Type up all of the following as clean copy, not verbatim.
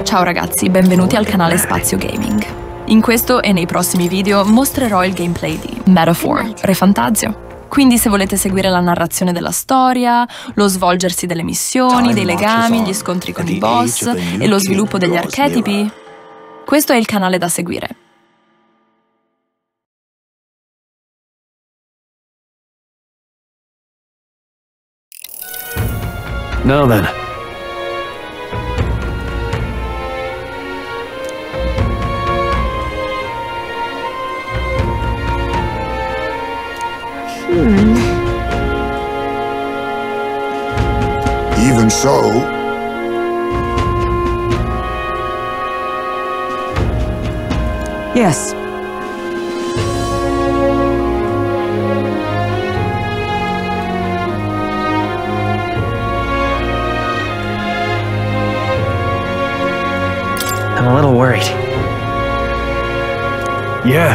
Ciao ragazzi, benvenuti al canale Spazio Gaming. In questo e nei prossimi video mostrerò il gameplay di Metaphor, Refantasio. Quindi se volete seguire la narrazione della storia, lo svolgersi delle missioni, dei legami, gli scontri con i boss e lo sviluppo degli archetipi, questo è il canale da seguire. Now then. Even so, Yes. I'm a little worried. Yeah.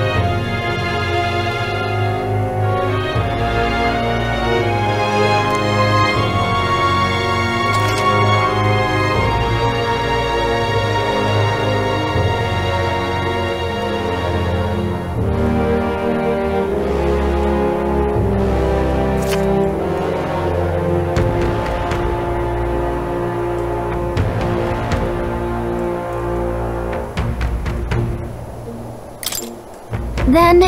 Then...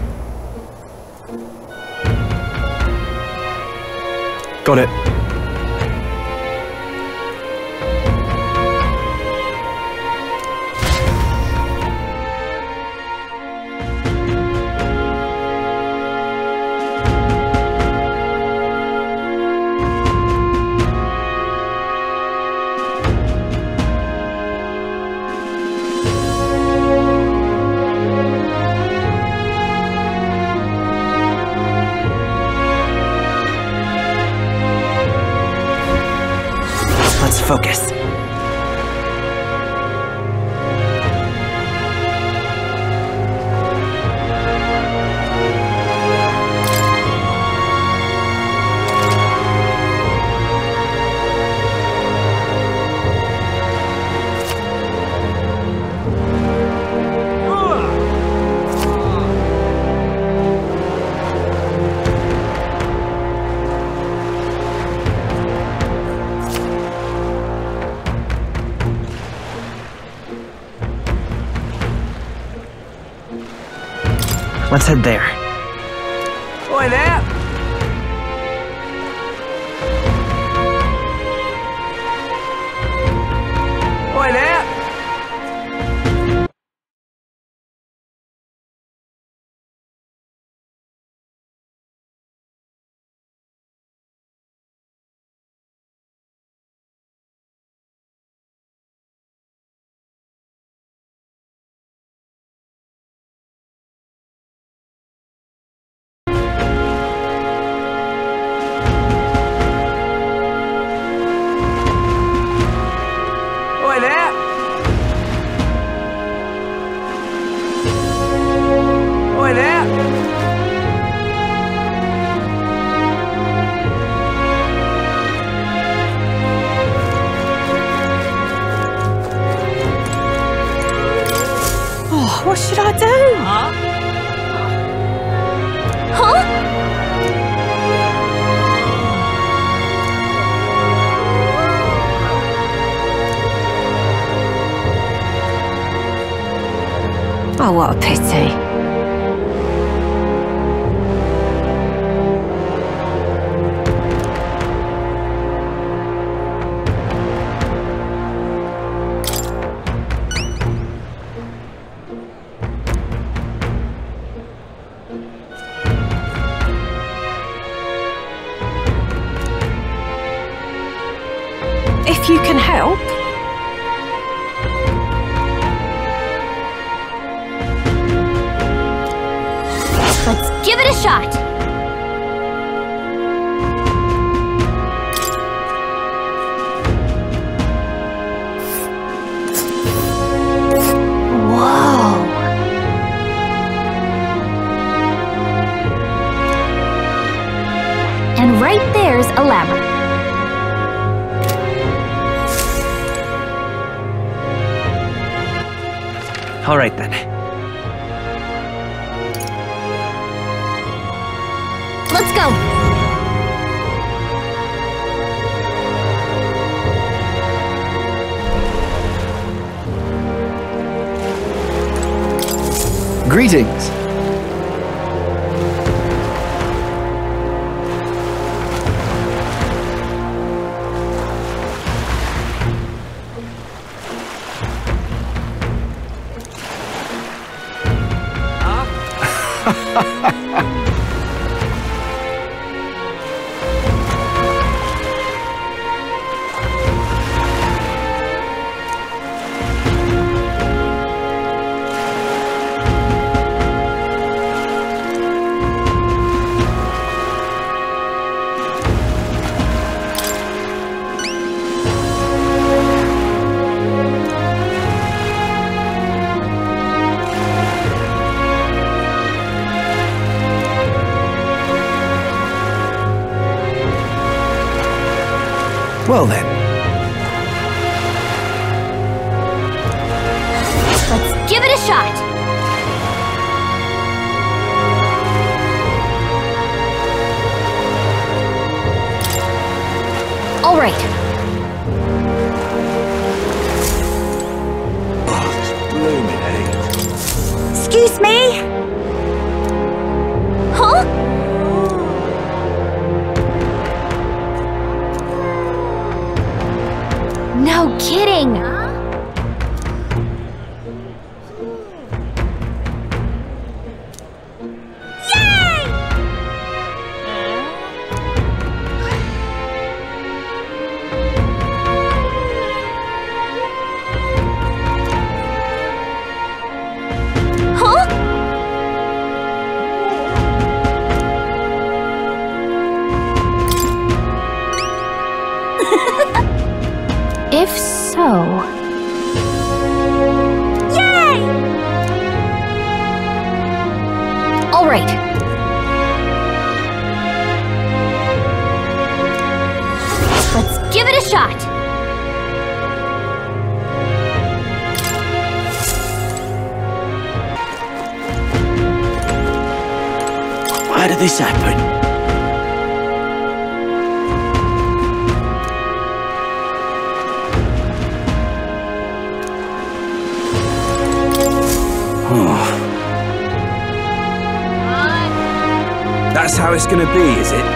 Got it. Let's focus. Let's head there. Oi there! Oi there! Oi there! Oi there! Oh, what should I do? Huh? Oh, what a pity. If you can help. Let's give it a shot! Whoa! And right there's a labyrinth. All right then. Let's go! Greetings. Well then. Let's give it a shot! All right. Oh, this blooming heat. Excuse me? Huh? No kidding! If so... Yay! All right. Let's give it a shot. Why did this happen? That's how it's gonna be, is it?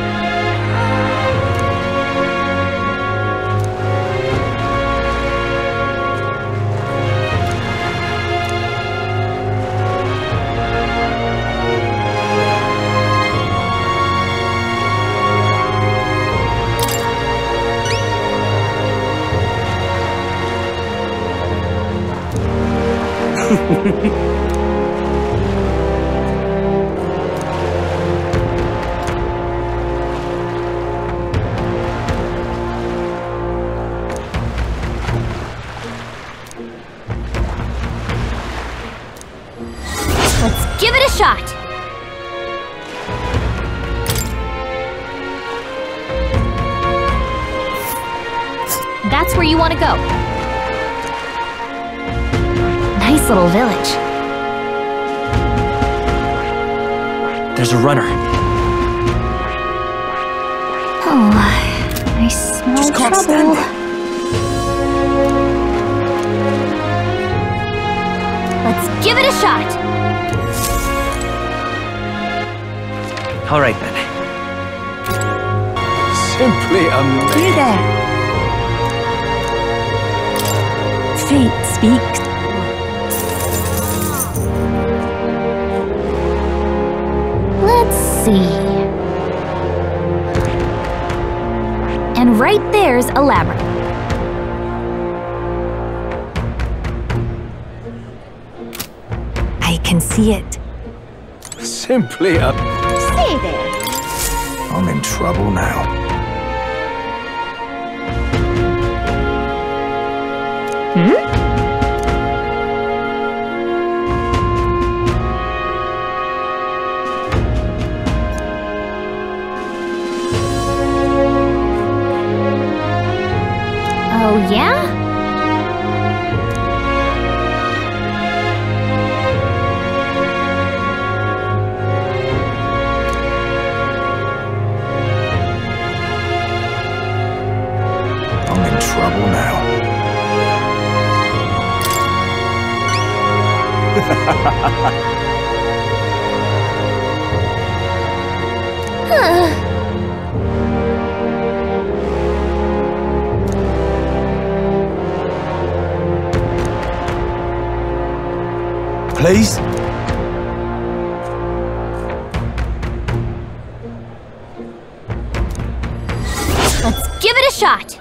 Let's give it a shot. That's where you want to go. Nice little village. There's a runner. Oh, I smell Just can't trouble. stand it. Let's give it a shot. All right then. Simply amazing. You there. Fate speaks. Let's see. And right there's a labyrinth. I can see it. Simply Stay there. I'm in trouble now. Oh, yeah? please? Let's give it a shot.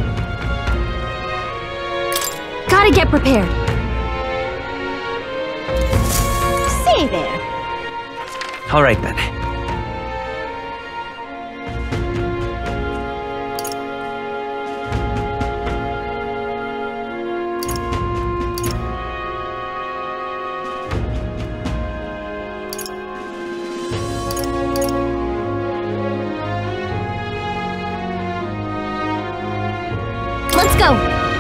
Gotta get prepared. Say there. All right then. Let's go.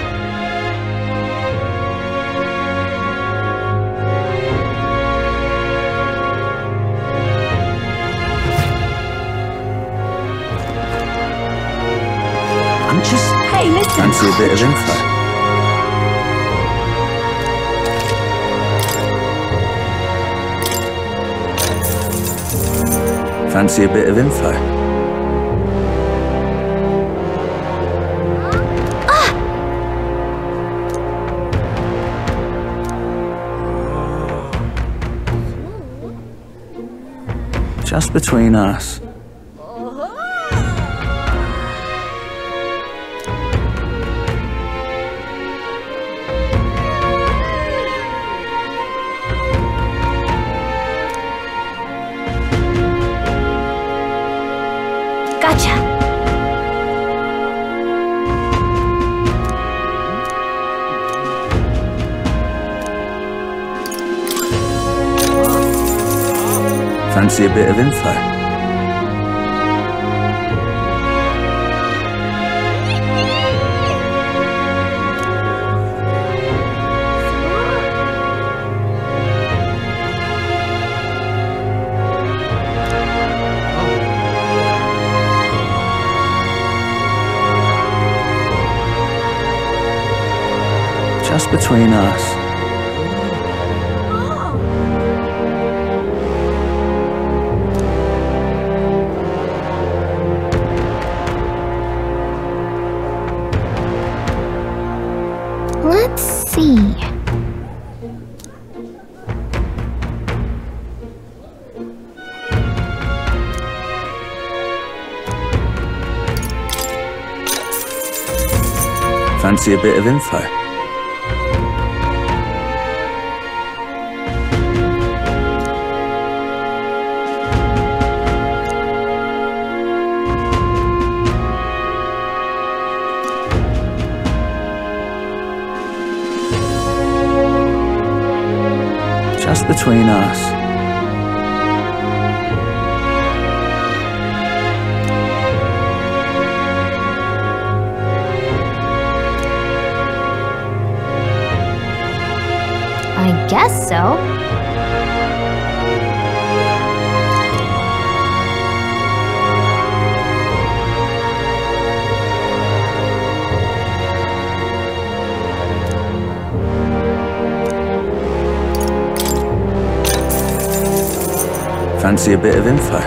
I'm just... Hey, listen. Fancy a bit of info? Fancy a bit of info? Just between us. Gotcha. Fancy a bit of info? Just between us. Let's see. Fancy a bit of info? Just between us. I guess so. Fancy a bit of info?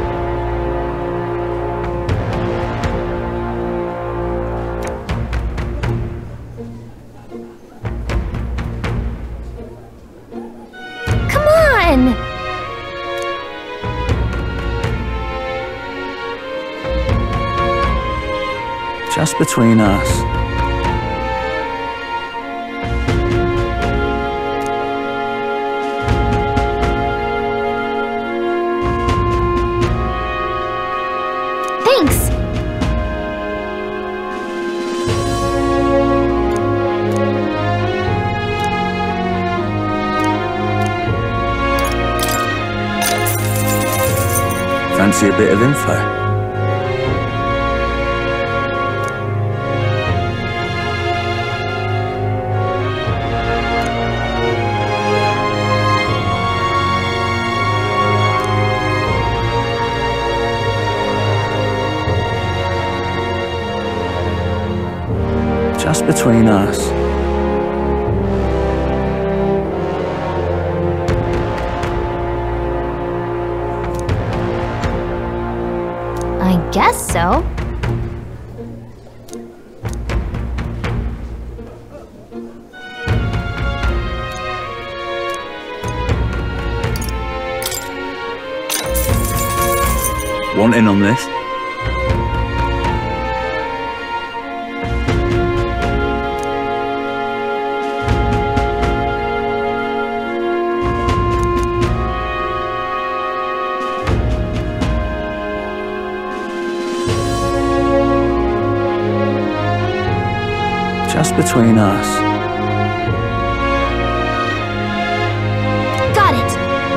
Come on! Just between us. Thanks! Fancy a bit of info? Just between us. I guess so. Want in on this? Just between us. Got it.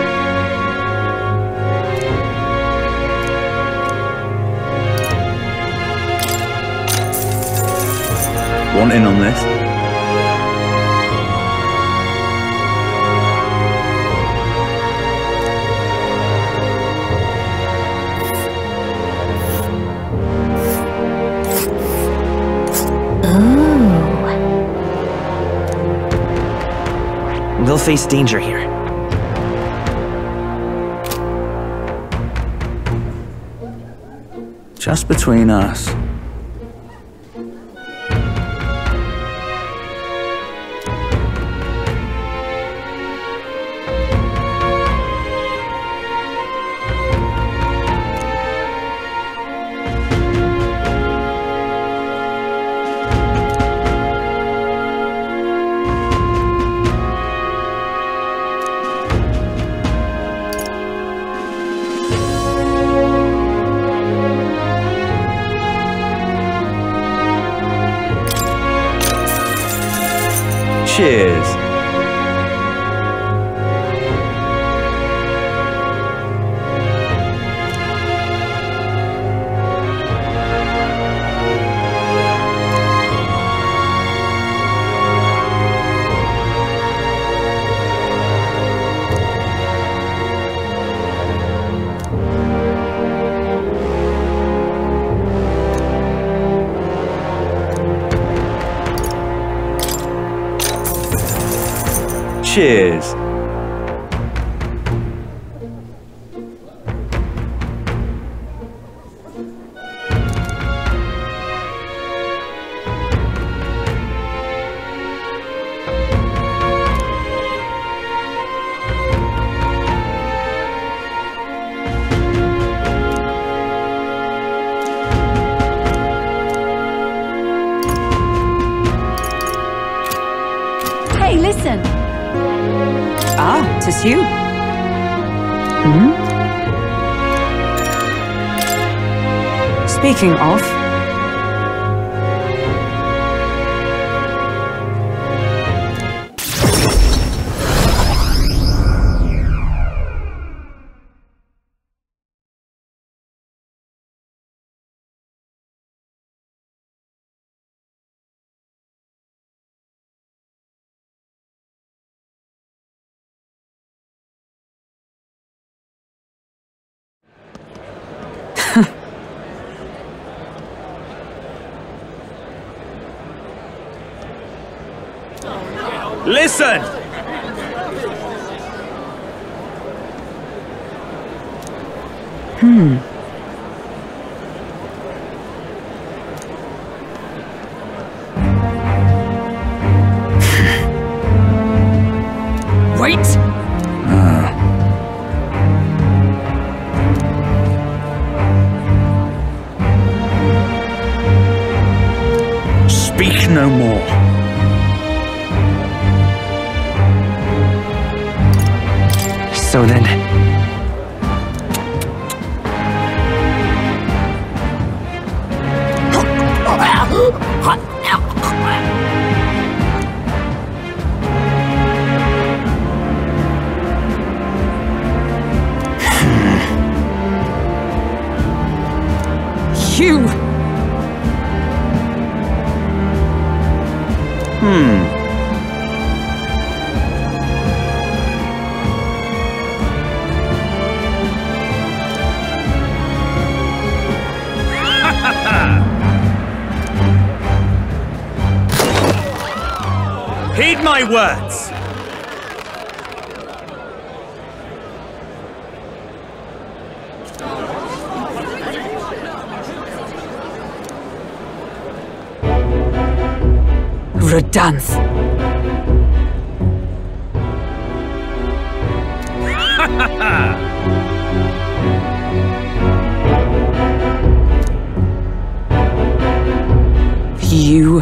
Want in on this? We'll face danger here. Just between us. Cheers. Cheers. Hey, listen. Ah, 'tis you. Speaking of... Listen! Wait! Speak no more. So then... You! Heed my words! Redanth! You...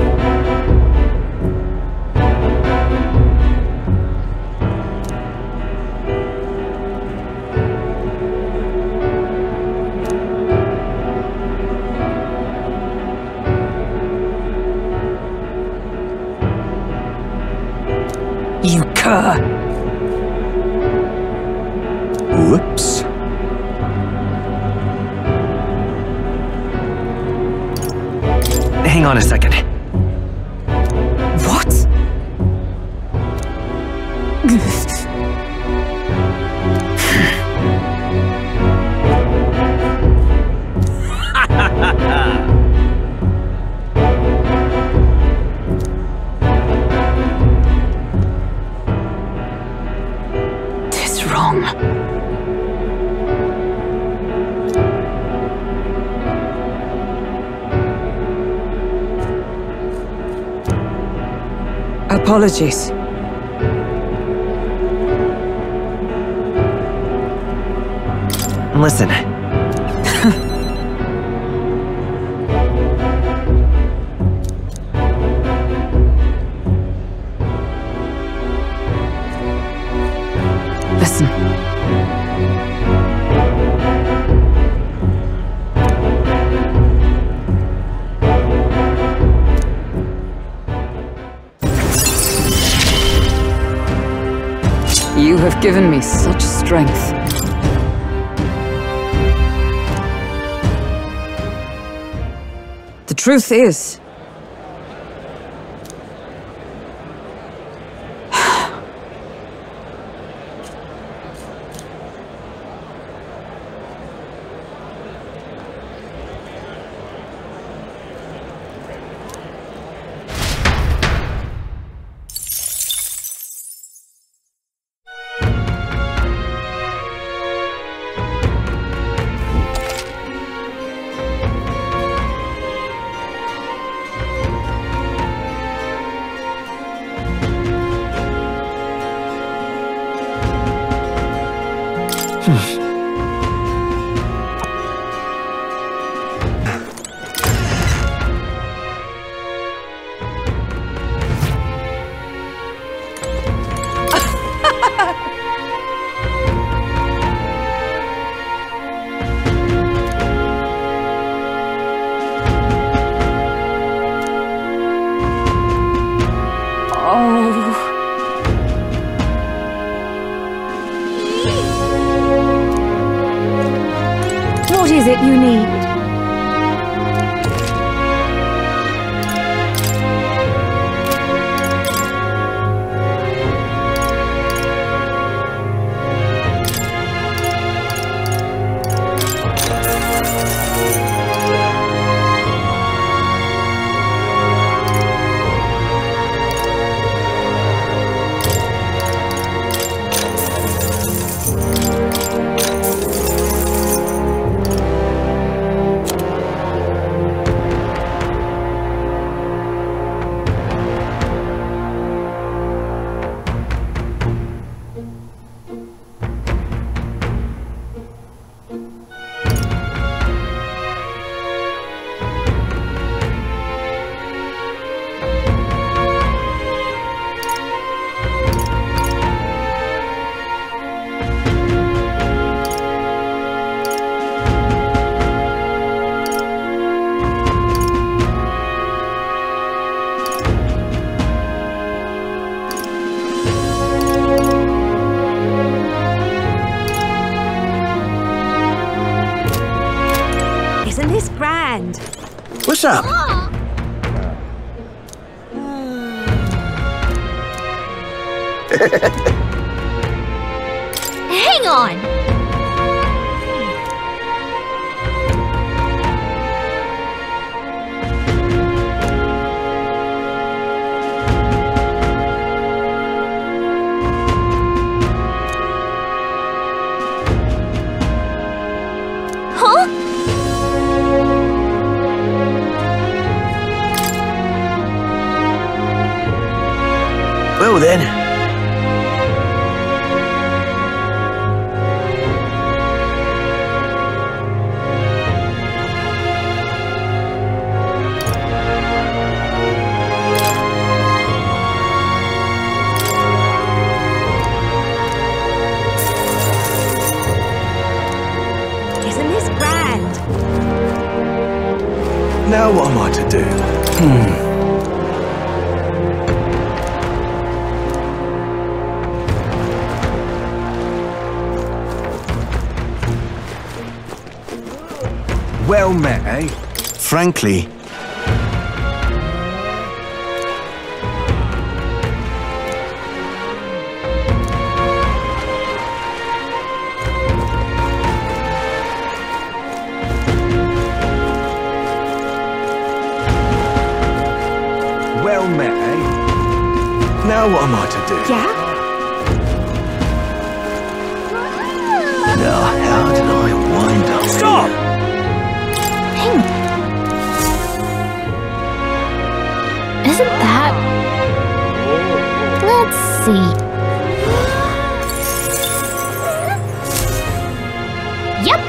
You cur! Whoops. Hang on a second. What? This wrong. Apologies. Listen. Listen. You have given me such strength. The truth is, What is it you need? Isn't this grand? What's up? Hang on! Well then. Now what am I to do? Well met, eh? Frankly. Well met, eh? Now what am I to do? Yeah? Now how did I wind up? Stop! Isn't that... Let's see. Yep.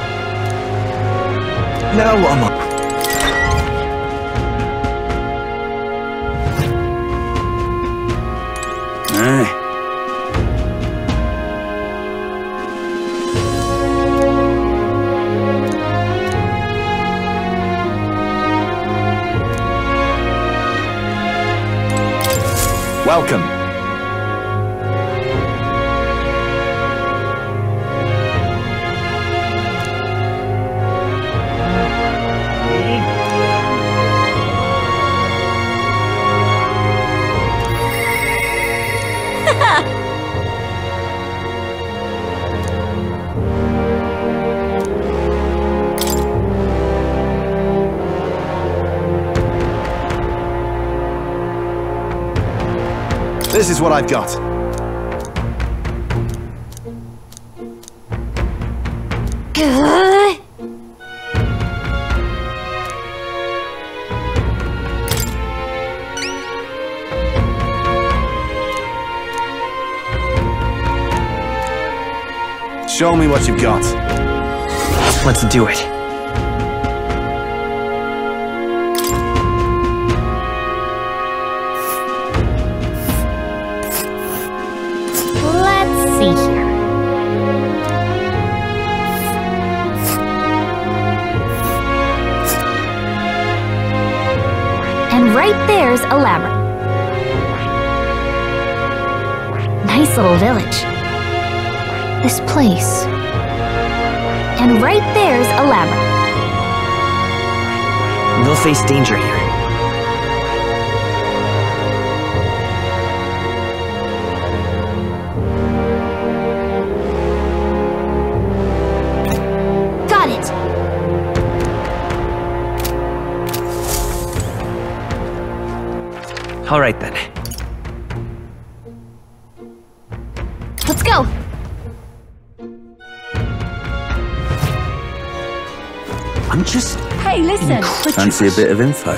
Now what am I? Hey. Welcome. This is what I've got. Good. Show me what you've got. Let's do it. Let's see here. And right there's a labyrinth. Nice little village. This place. And right there's a labyrinth. They'll face danger here. Got it. All right then. Let's go. I'm just... Hey, listen. Fancy a bit of info?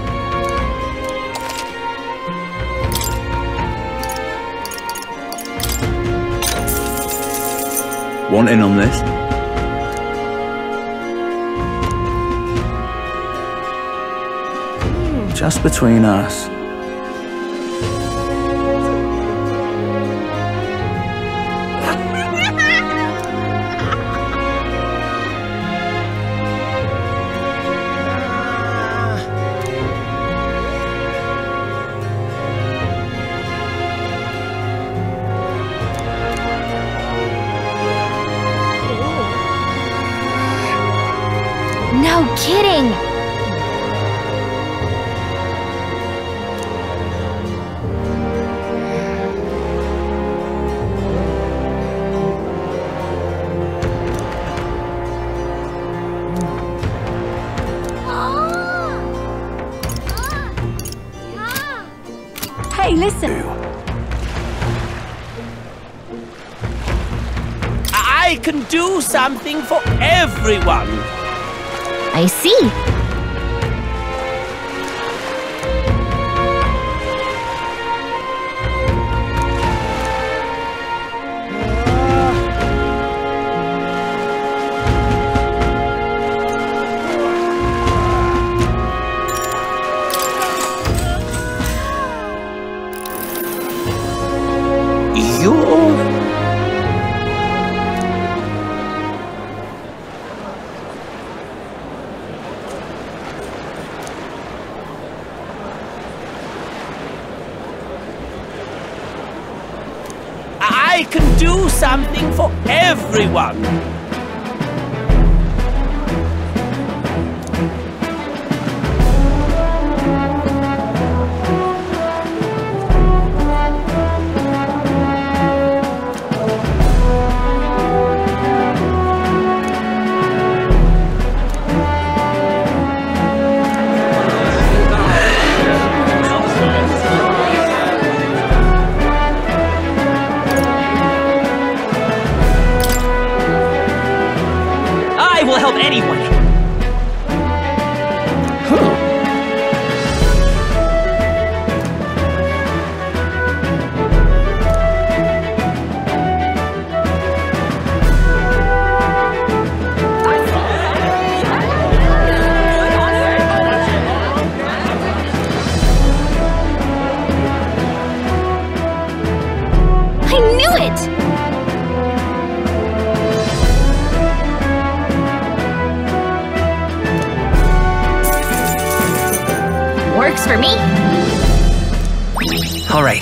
Want in on this? Just between us. No kidding. Hey, listen. I can do something for everyone. I see. I can do something for everyone. I will help anyone. I knew it! Works for me. All right.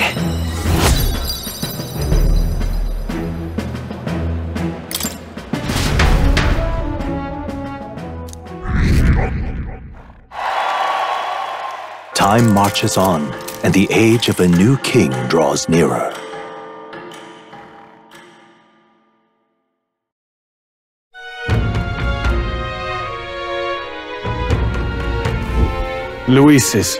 Time marches on, and the age of a new king draws nearer. Luisis.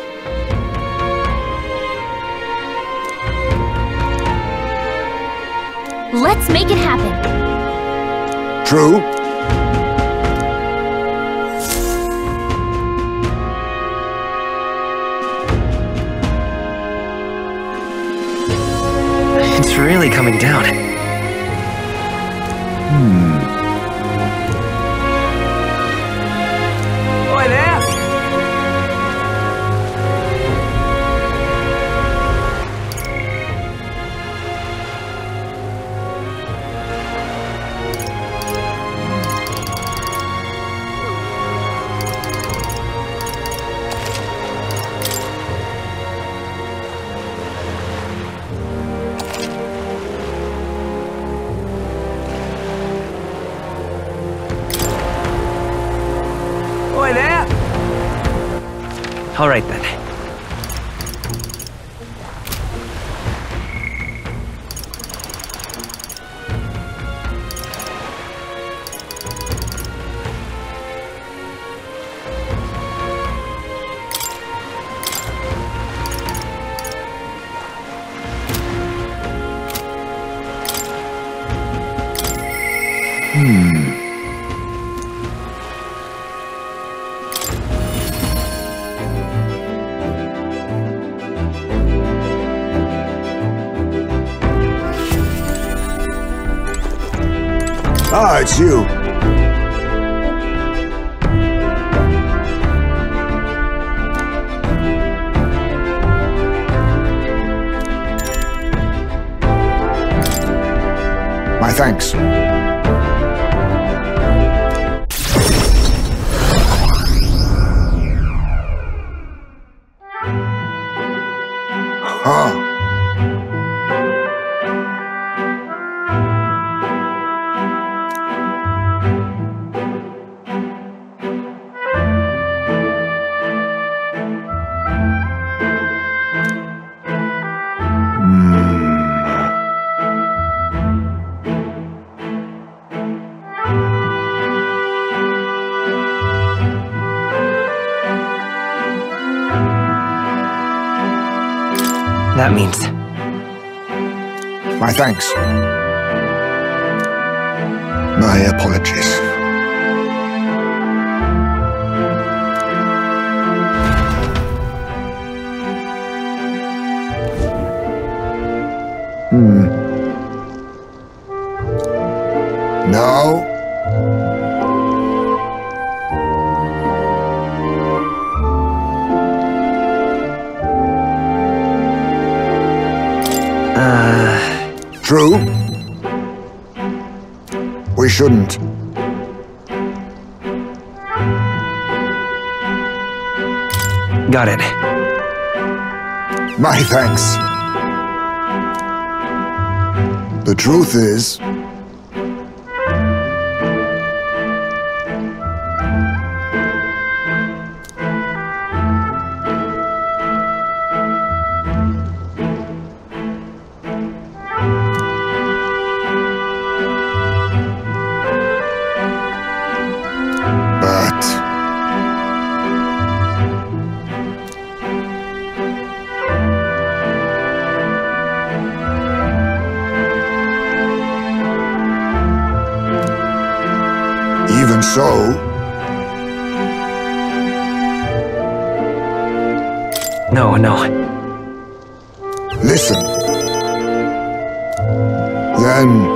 Let's make it happen. True. It's really coming down. Boy there! Boy there! All right then. Ah, it's you. My thanks. Huh. That means... My thanks. My apologies. No. True. We shouldn't. Got it. My thanks. The truth is, even so, No, no. listen. Then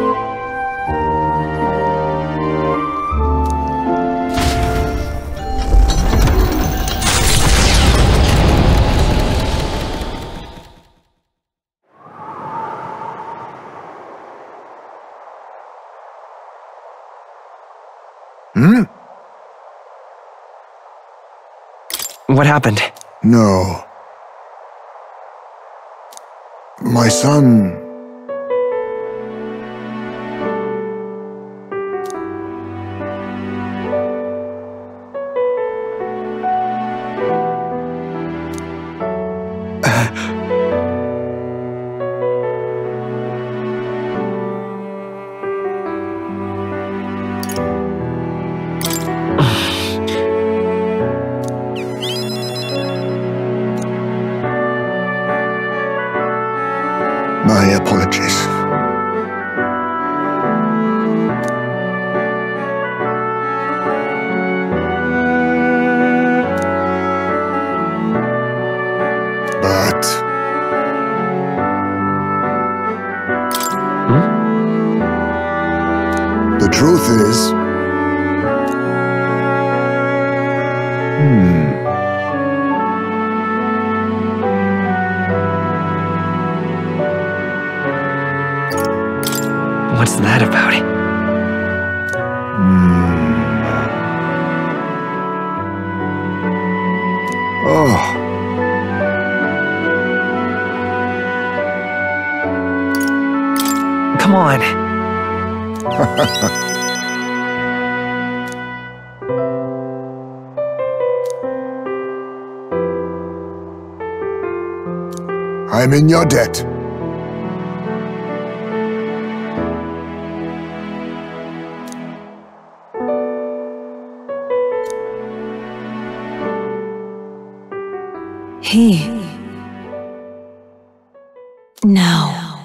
What happened? no. My son. My apologies. But the truth is, What's that about? oh, Come on. I'm in your debt. Now,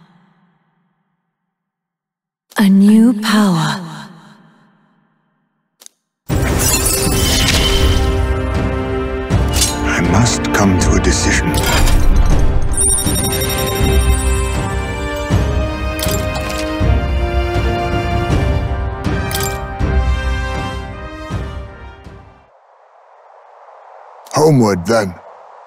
a new power. I must come to a decision. Homeward, then.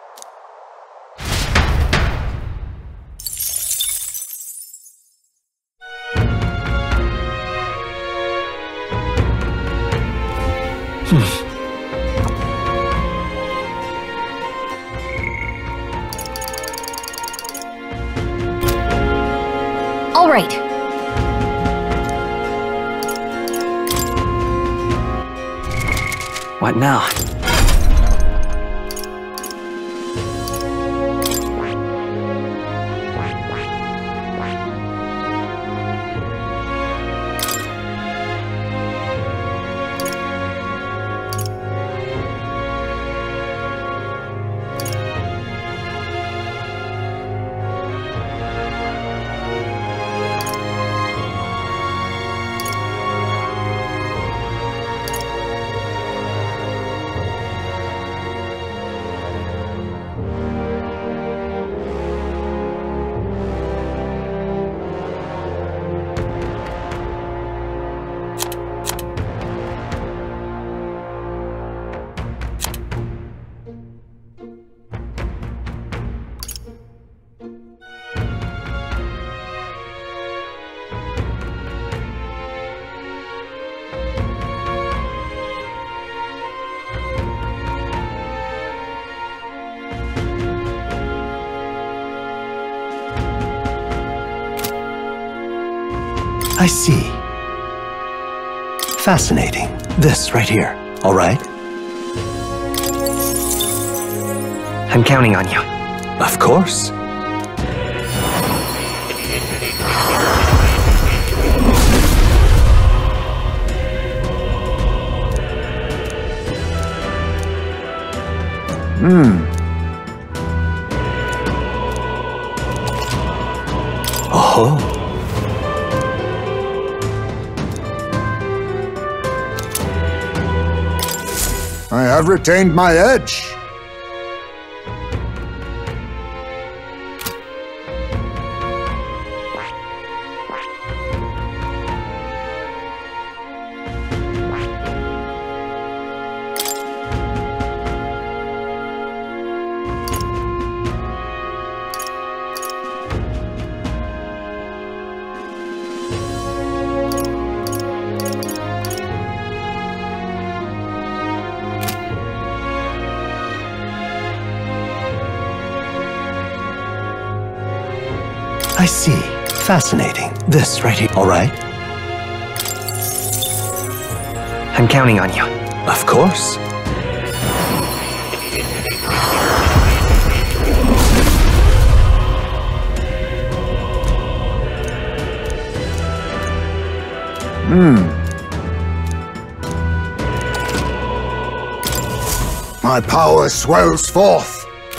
All right. What now? I see. Fascinating. This right here, all right? I'm counting on you. Of course. Oh. I have retained my edge. I see. Fascinating. This right here, all right? I'm counting on you. Of course. My power swells forth.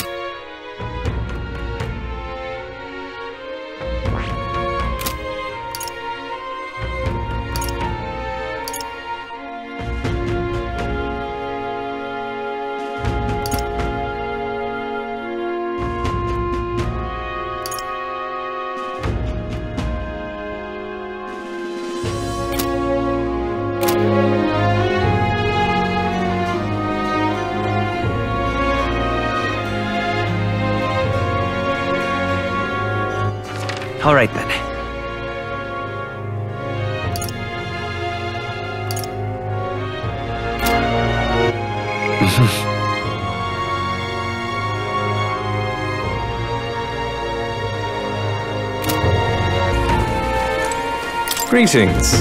All right then. Greetings.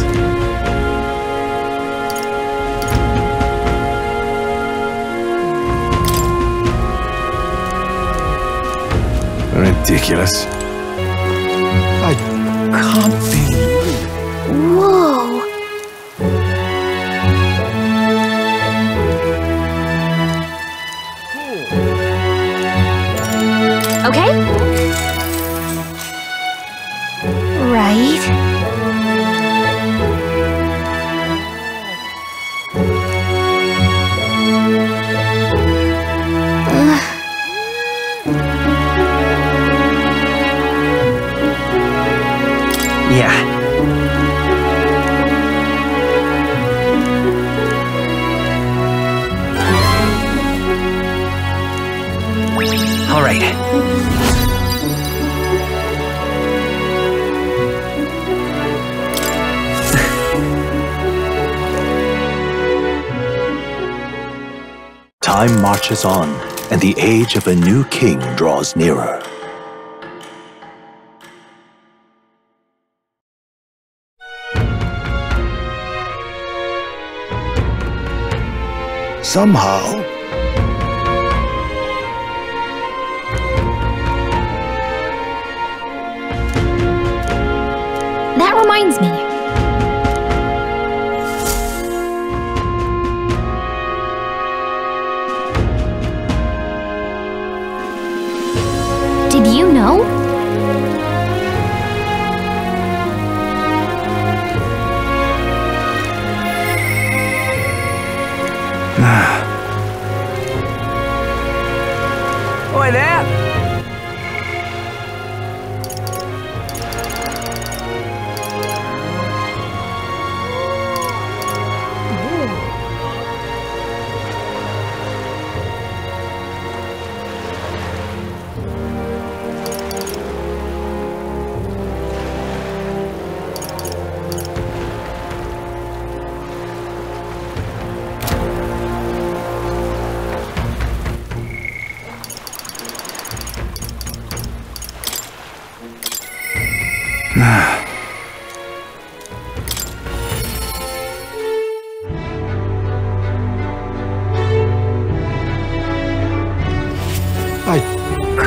Ridiculous. I can't believe. Whoa. Okay. Right. Yeah. All right. Time marches on, and the age of a new king draws nearer. Somehow, That reminds me. Did you know? Oi there!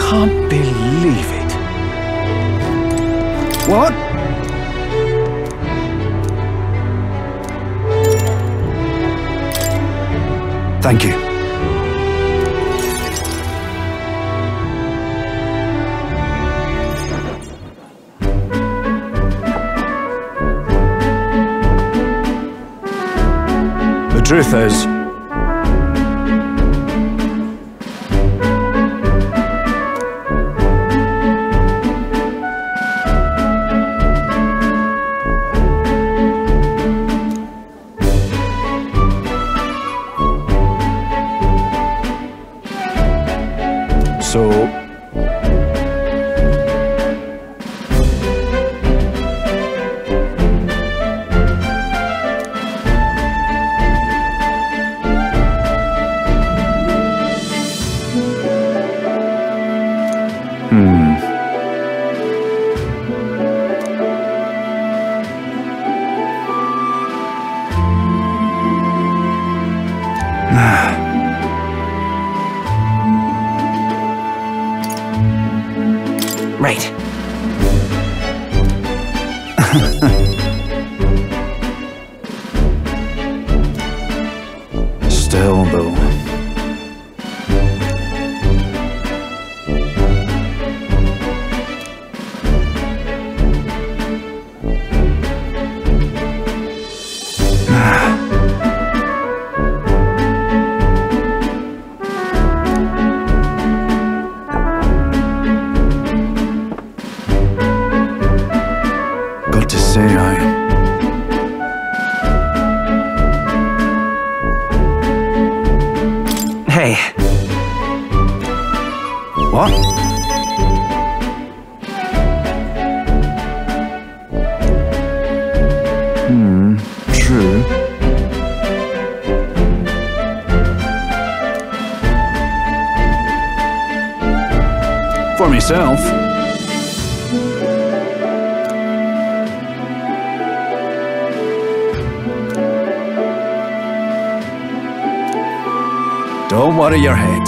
can't believe it. What? Thank you. The truth is, Right. still though. Got to say, Hey. What? True. For myself. Don't worry your head.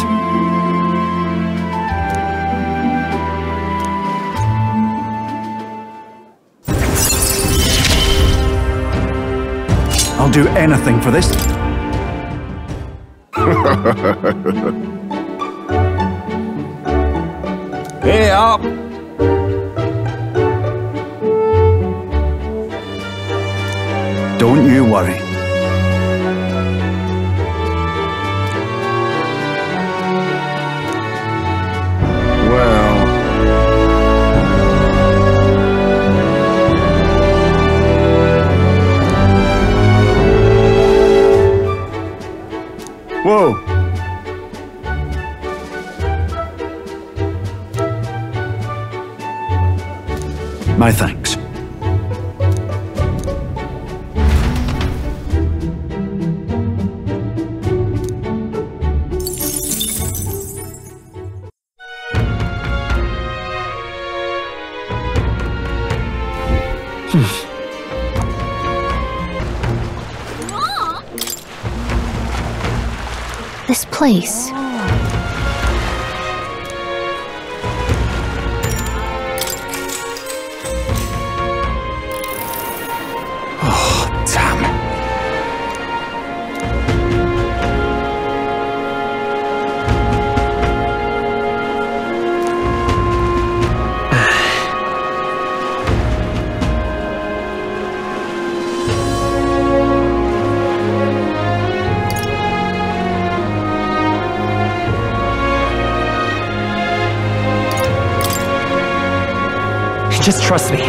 I'll do anything for this. Hey up! Don't you worry. Whoa! My thanks. This place. Oh, damn. Just trust me.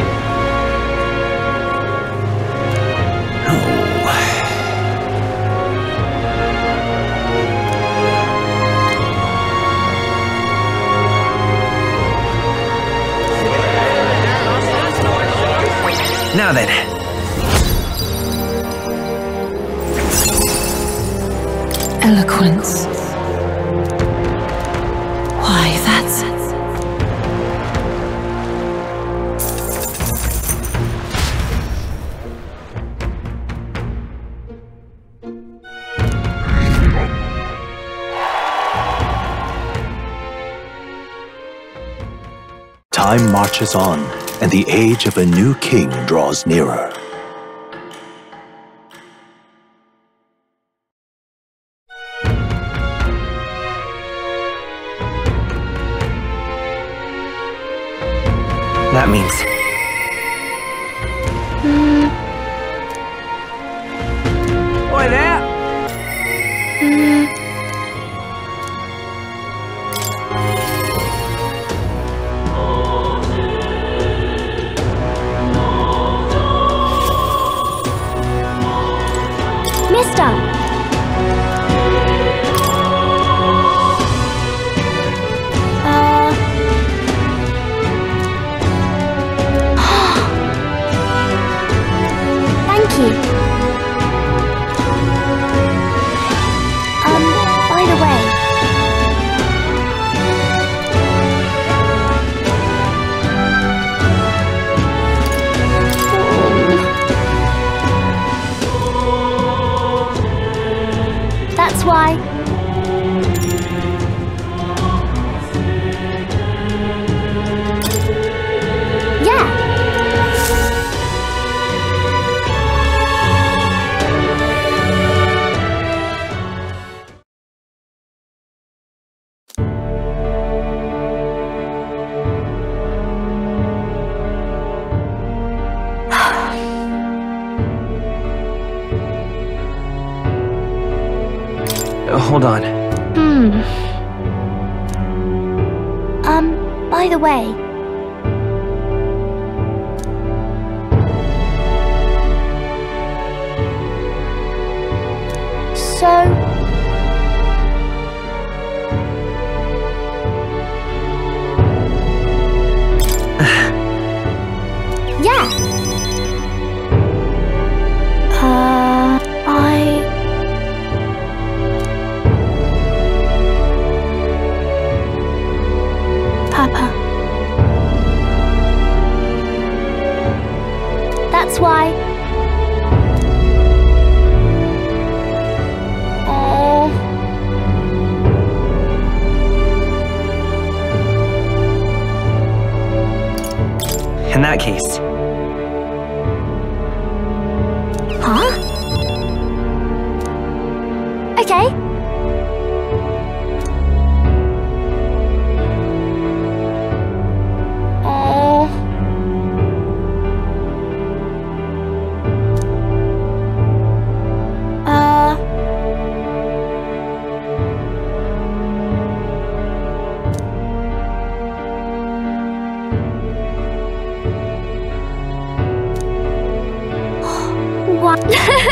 Now then. Eloquence. Why, that's... Time marches on, and the age of a new king draws nearer. That means... Oi there! Mister! Thank you. By the way... That's why... Yeah! Hold on. By the way... So... Yeah! Papa. That's why... Oh... In that case... Huh? Okay. What?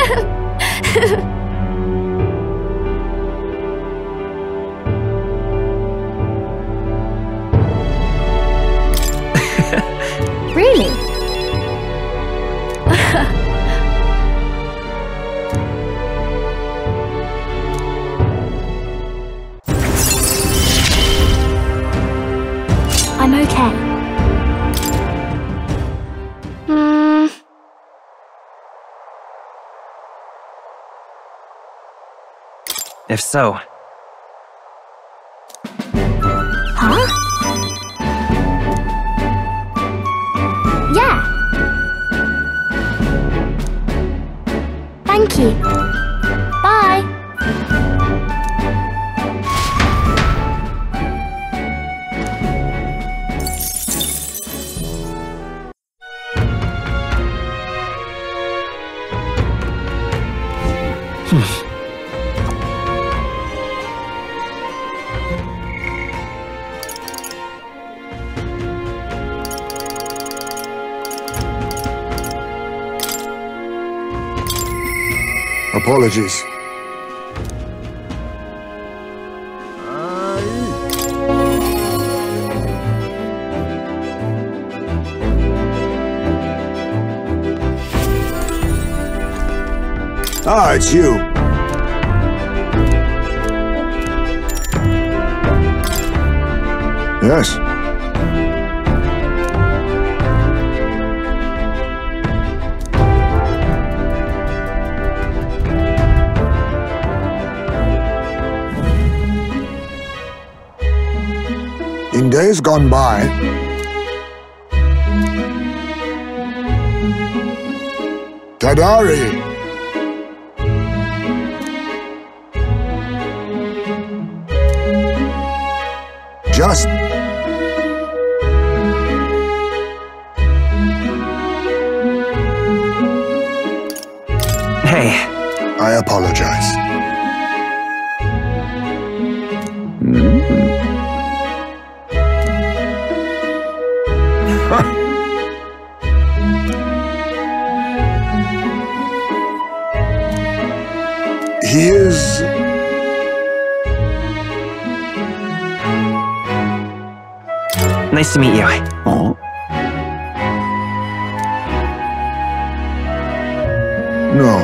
Really? I'm okay. If so... Huh? Yeah. Thank you. Bye. Apologies. Ah, it's you. Yes. In days gone by, Hadari! Just... Hey. I apologize. He is... Nice to meet you. Oh? No.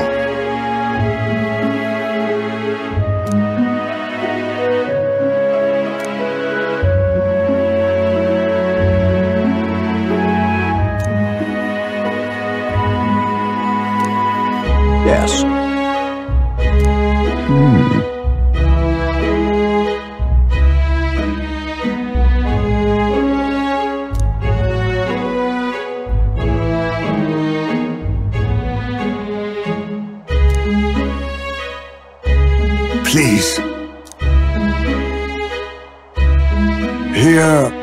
Yes. Please. Here.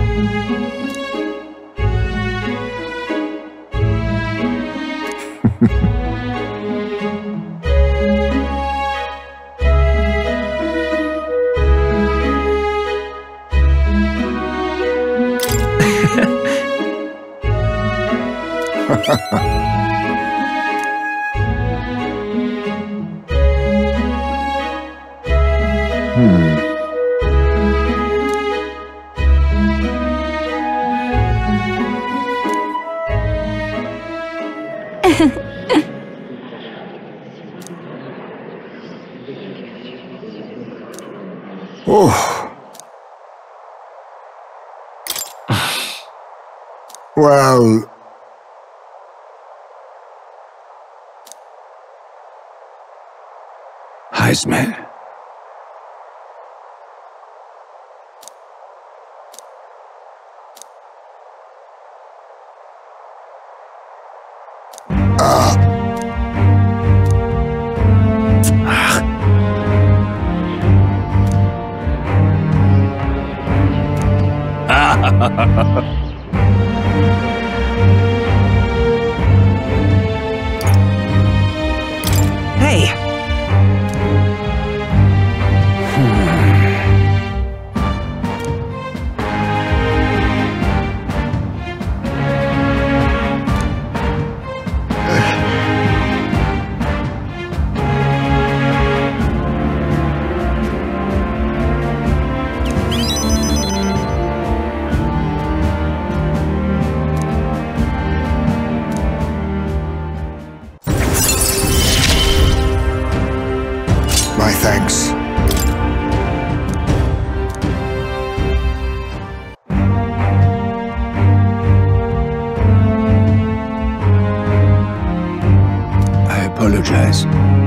Oh. Well... Heisman. Hey. My thanks. I apologize.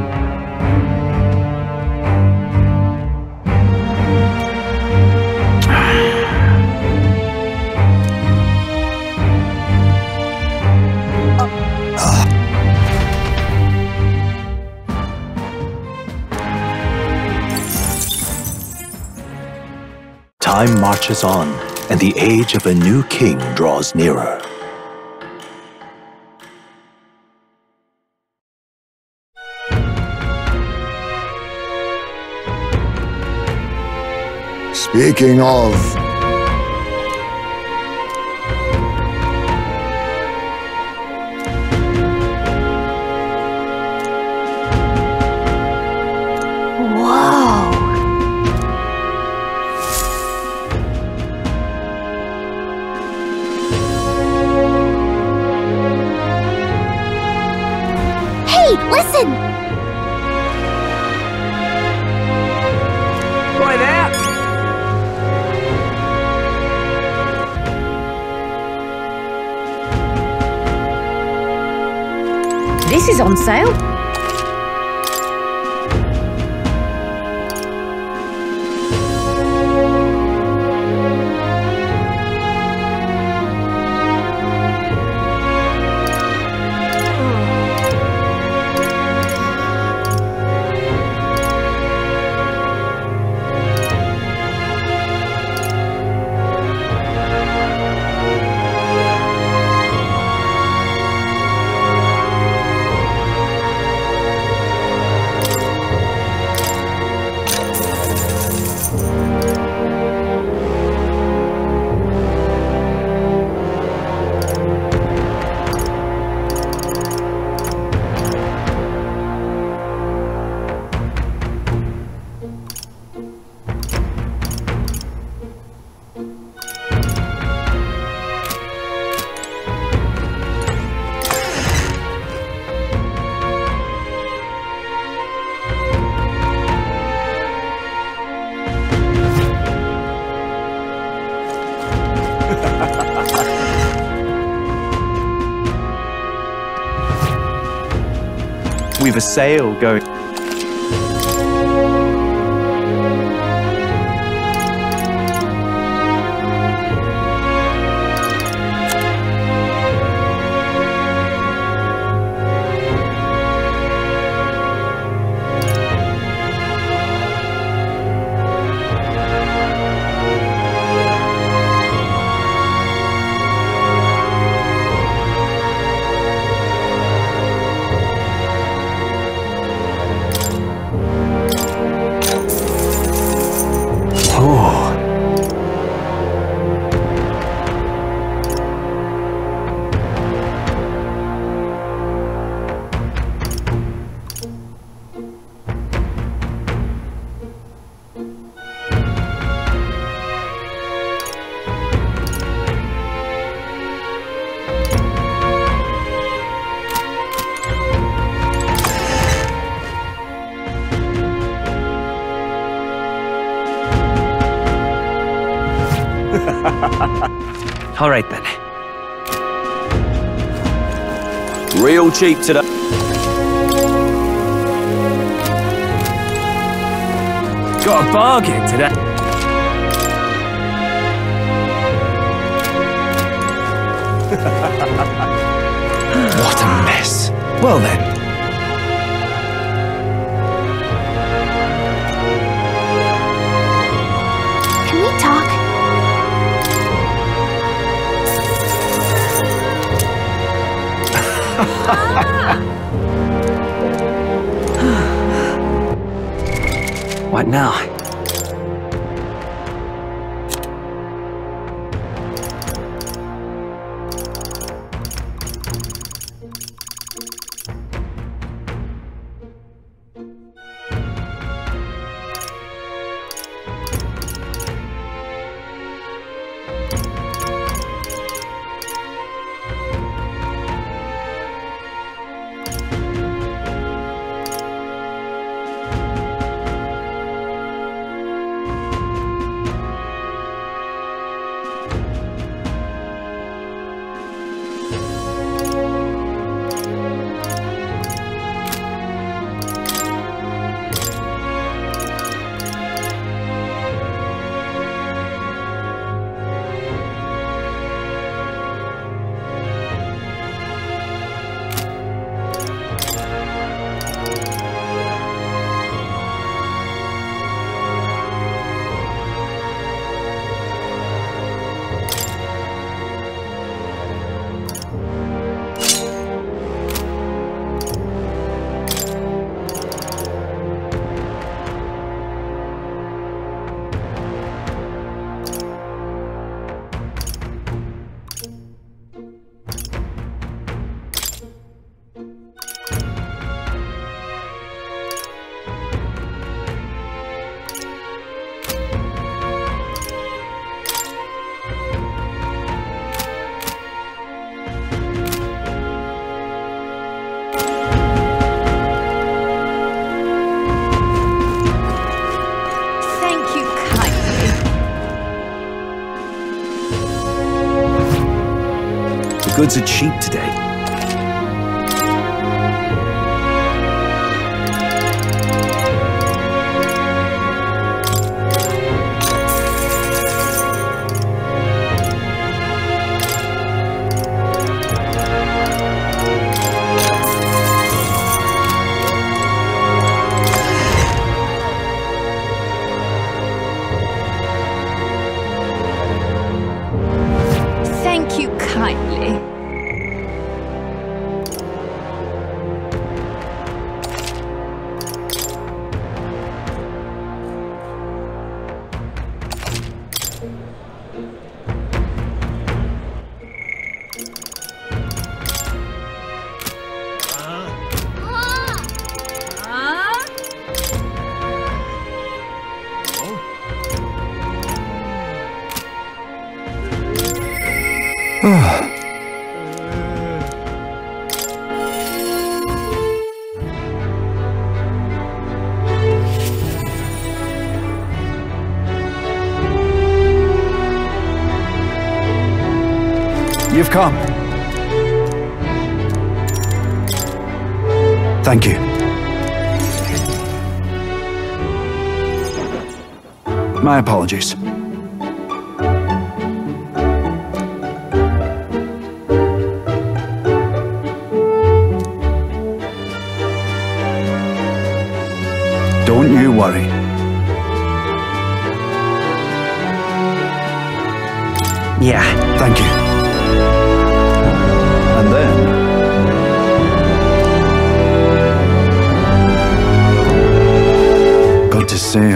Time marches on, and the age of a new king draws nearer. Speaking of... Whoa! Hey, listen! Boy, there! This is on sale. we've a sale going. All right then. Real cheap today. Got a bargain today. What a mess. Well then. Can we talk? What now? The goods are cheap today. Thank you kindly. You've come. Thank you. My apologies. Don't you worry. Yeah. Thank you. And then... got to say,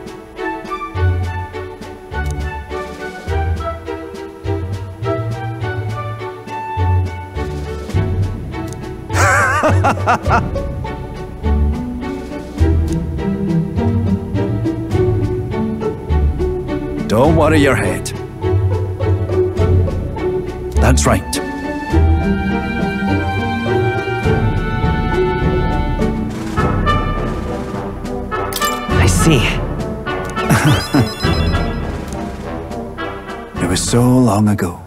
Don't worry your head. That's right. I see. It was so long ago.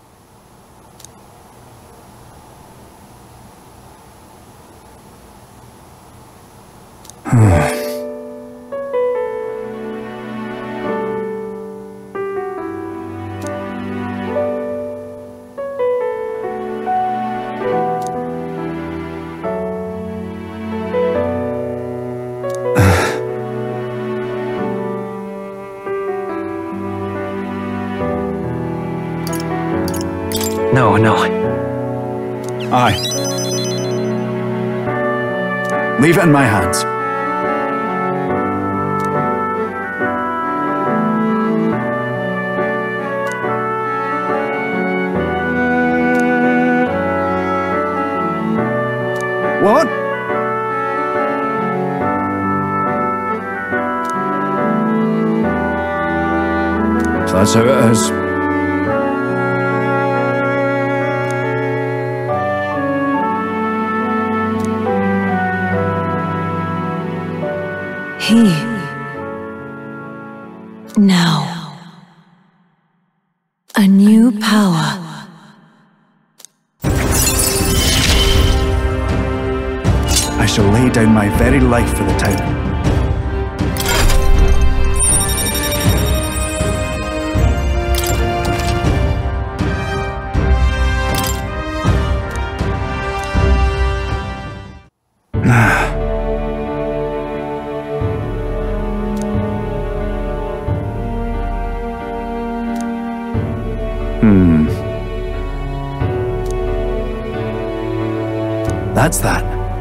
No. Aye. Leave it in my hands. What? So that's how it is. Now, a new power. I shall lay down my very life for the town. That's that.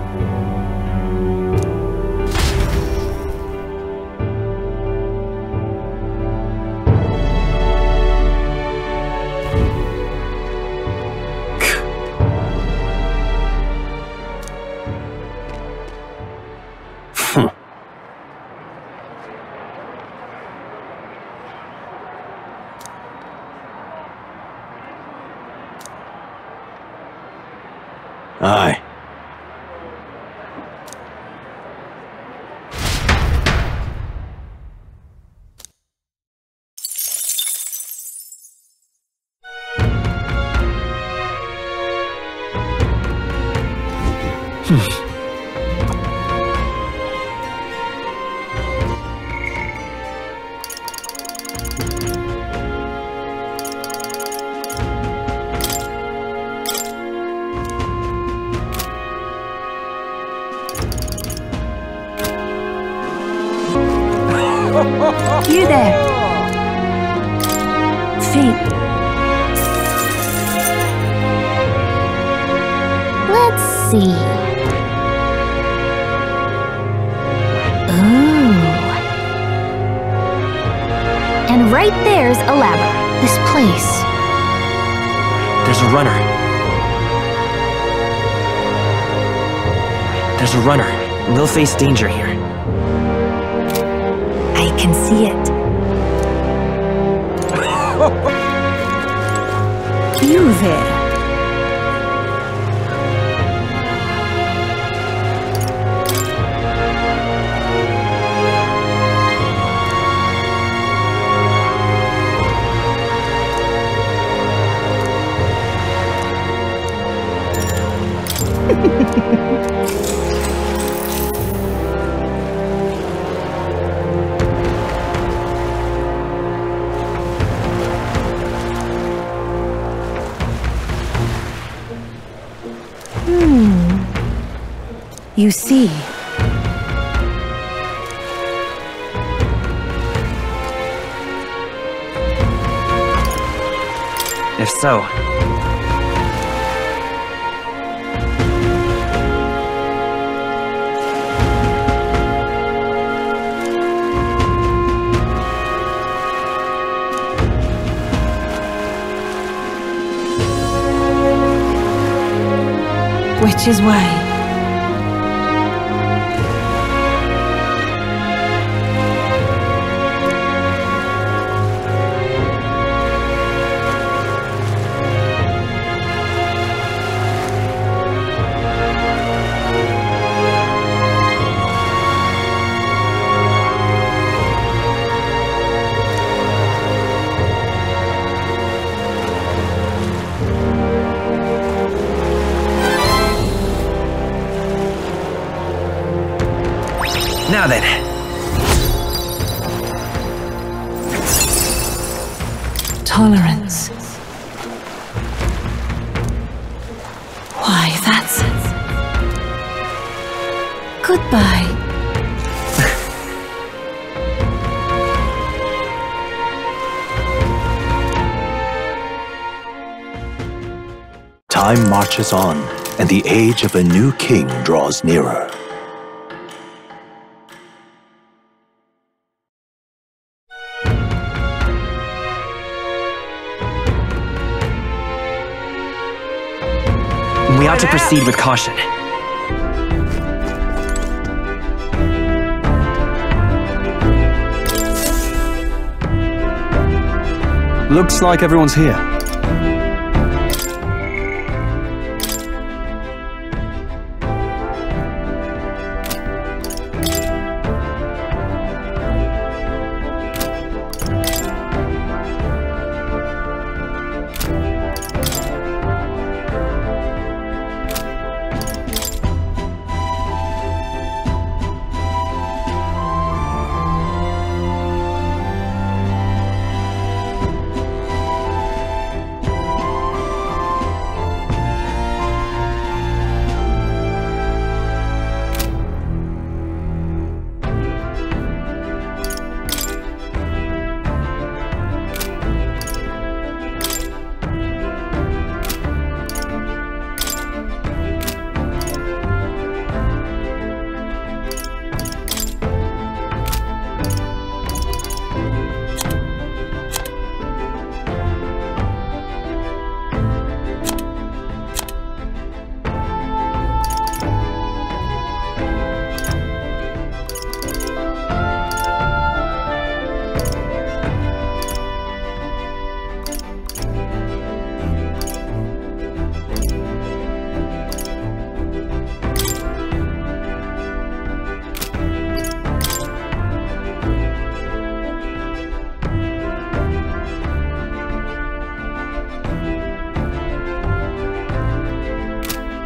Aye. You there. Fate. Let's see. Ooh. And right there's Alabra. This place. There's a runner. There's a runner. They'll face danger here. I can see it. You there. You see, If so, which is way? now then. Tolerance. Why, that's... Goodbye. Time marches on, and the age of a new king draws nearer. We ought to proceed with caution. Looks like everyone's here.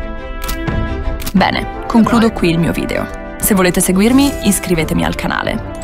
Bene, concludo qui il mio video. Se volete seguirmi, iscrivetevi al canale.